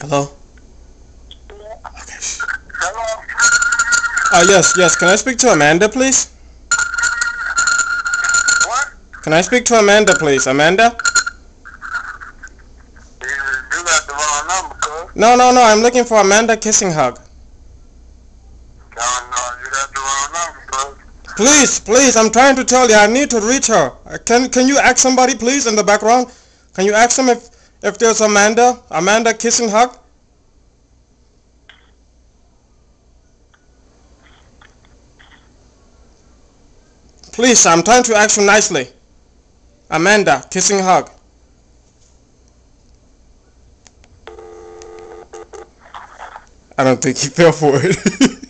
Hello? Okay. Hello? Yes. Can I speak to Amanda, please? What? Can I speak to Amanda, please? Amanda? You got the wrong number, cuz. No. I'm looking for Amanda Kissinghug. No, you got the wrong number, cuz. Please, I'm trying to tell you, I need to reach her. Can you ask somebody, please, in the background? Can you ask them if there's Amanda Kissinghug? Please, I'm trying to ask you nicely. Amanda Kissinghug. I don't think he fell for it.